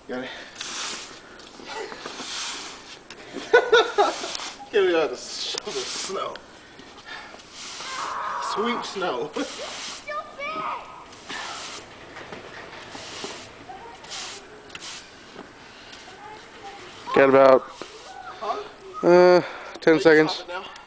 Got it. Here we are to shovel snow. Sweet snow. Got about 10 seconds.